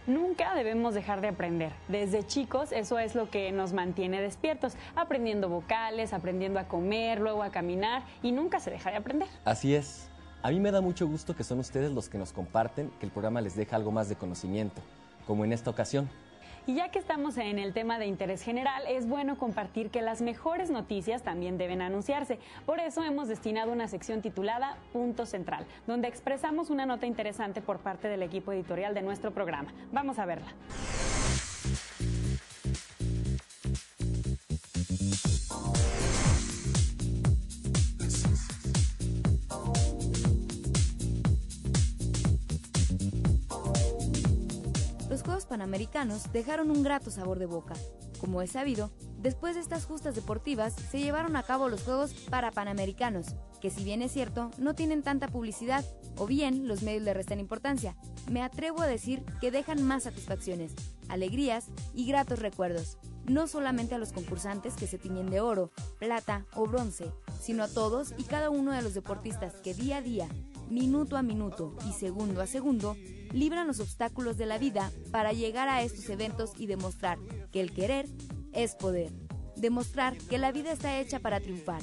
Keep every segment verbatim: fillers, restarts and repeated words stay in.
Nunca debemos dejar de aprender. Desde chicos eso es lo que nos mantiene despiertos, aprendiendo vocales, aprendiendo a comer, luego a caminar y nunca se deja de aprender. Así es. A mí me da mucho gusto que son ustedes los que nos comparten que el programa les deja algo más de conocimiento, como en esta ocasión. Y ya que estamos en el tema de interés general, es bueno compartir que las mejores noticias también deben anunciarse. Por eso hemos destinado una sección titulada Punto Central, donde expresamos una nota interesante por parte del equipo editorial de nuestro programa. Vamos a verla. Los Juegos Panamericanos dejaron un grato sabor de boca. Como es sabido, después de estas justas deportivas se llevaron a cabo los Juegos Parapanamericanos, que si bien es cierto, no tienen tanta publicidad, o bien los medios le restan importancia. Me atrevo a decir que dejan más satisfacciones, alegrías y gratos recuerdos, no solamente a los concursantes que se tiñen de oro, plata o bronce, sino a todos y cada uno de los deportistas que día a día, minuto a minuto y segundo a segundo, libran los obstáculos de la vida para llegar a estos eventos y demostrar que el querer es poder. Demostrar que la vida está hecha para triunfar.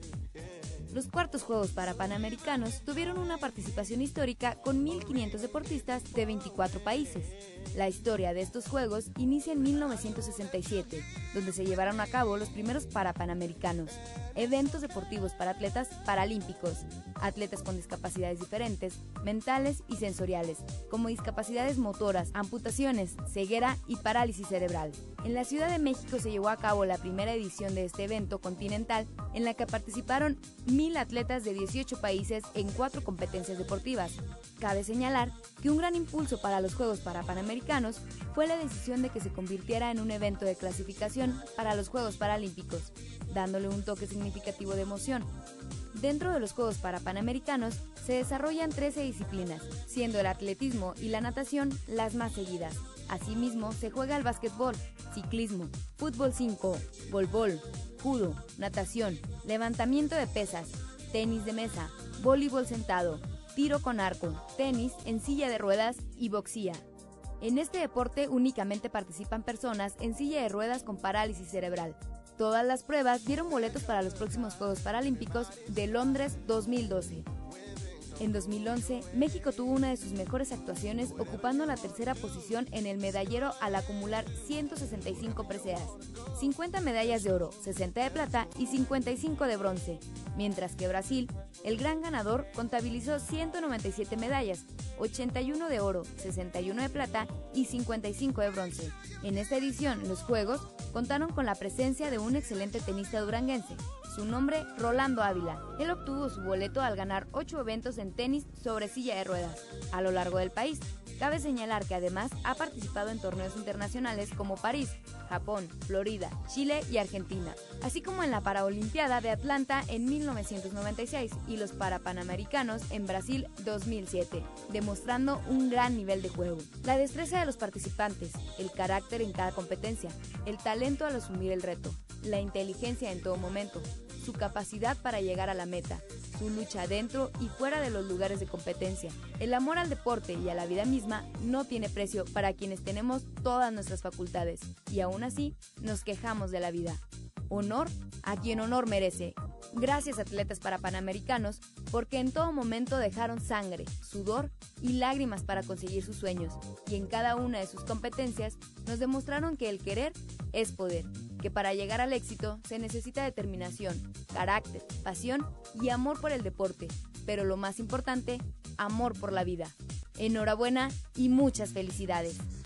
Los cuartos Juegos Parapanamericanos tuvieron una participación histórica con mil quinientos deportistas de veinticuatro países. La historia de estos Juegos inicia en mil novecientos sesenta y siete, donde se llevaron a cabo los primeros Parapanamericanos, eventos deportivos para atletas paralímpicos, atletas con discapacidades diferentes, mentales y sensoriales, como discapacidades motoras, amputaciones, ceguera y parálisis cerebral. En la Ciudad de México se llevó a cabo la primera edición de este evento continental, en la que participaron mil atletas de dieciocho países en cuatro competencias deportivas. Cabe señalar que un gran impulso para los Juegos Parapanamericanos fue la decisión de que se convirtiera en un evento de clasificación para los Juegos Paralímpicos, dándole un toque significativo de emoción. Dentro de los Juegos Parapanamericanos se desarrollan trece disciplinas, siendo el atletismo y la natación las más seguidas. Asimismo, se juega el básquetbol, ciclismo, fútbol cinco, voleibol, judo, natación, levantamiento de pesas, tenis de mesa, voleibol sentado, tiro con arco, tenis en silla de ruedas y boxía. En este deporte únicamente participan personas en silla de ruedas con parálisis cerebral. Todas las pruebas dieron boletos para los próximos Juegos Paralímpicos de Londres dos mil doce. En dos mil once, México tuvo una de sus mejores actuaciones ocupando la tercera posición en el medallero al acumular ciento sesenta y cinco preseas, cincuenta medallas de oro, sesenta de plata y cincuenta y cinco de bronce, mientras que Brasil, el gran ganador, contabilizó ciento noventa y siete medallas, ochenta y uno de oro, sesenta y uno de plata y cincuenta y cinco de bronce. En esta edición, los Juegos contaron con la presencia de un excelente tenista duranguense, su nombre Rolando Ávila. Él obtuvo su boleto al ganar ocho eventos en tenis sobre silla de ruedas a lo largo del país. Cabe señalar que además ha participado en torneos internacionales como París, Japón, Florida, Chile y Argentina, así como en la Paraolimpiada de Atlanta en mil novecientos noventa y seis y los Parapanamericanos en Brasil dos mil siete, demostrando un gran nivel de juego. La destreza de los participantes, el carácter en cada competencia, el talento al asumir el reto, la inteligencia en todo momento, su capacidad para llegar a la meta, su lucha dentro y fuera de los lugares de competencia. El amor al deporte y a la vida misma no tiene precio para quienes tenemos todas nuestras facultades y aún así nos quejamos de la vida. Honor a quien honor merece. Gracias, atletas parapanamericanos, porque en todo momento dejaron sangre, sudor y lágrimas para conseguir sus sueños, y en cada una de sus competencias nos demostraron que el querer es poder, que para llegar al éxito se necesita determinación, carácter, pasión y amor por el deporte, pero lo más importante, amor por la vida. Enhorabuena y muchas felicidades.